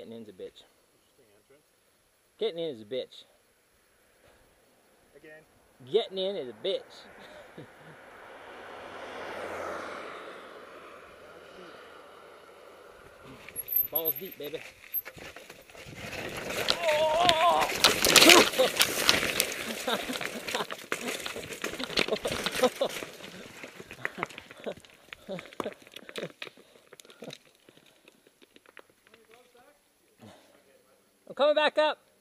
Getting in's a bitch. Getting in is a bitch. Again. Getting in is a bitch. Balls deep, baby. Oh! I'm coming back up.